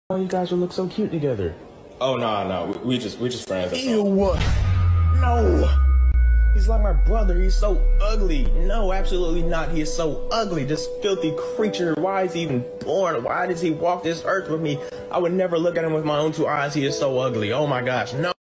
Oh, you guys would look so cute together. Oh no, we just friends. Ew! No! He's like my brother. He's so ugly. No, absolutely not. He is so ugly. This filthy creature. Why is he even born? Why does he walk this earth with me? I would never look at him with my own two eyes. He is so ugly. Oh my gosh, no.